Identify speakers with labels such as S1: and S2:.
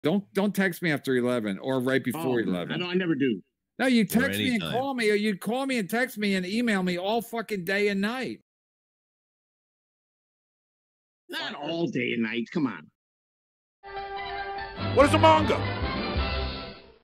S1: Don't text me after 11 or right before 11.
S2: I never do.
S1: No, you text me and call me, or you'd call me and text me and email me all fucking day and night.
S2: Not all day and night. Come on.
S3: What is a manga?